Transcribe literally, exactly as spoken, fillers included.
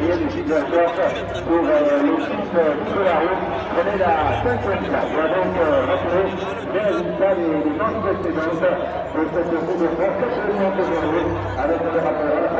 calendrier du site de la course pour euh, l'équipe euh, Solaro. Prenez la cinquième place. On va donc euh, retrouver les résultats des, des manches précédentes de cette Coupe de France. Absolument aujourd'hui avec le rapport.